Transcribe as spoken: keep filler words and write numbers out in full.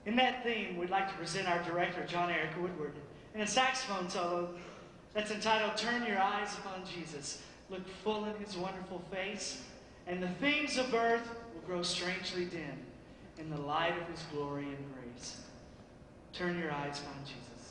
In that theme, we'd like to present our director, Jon Eric Woodward, in a saxophone solo that's entitled, Turn Your Eyes Upon Jesus. Look full in his wonderful face, and the things of earth will grow strangely dim in the light of his glory and grace. Turn your eyes upon Jesus.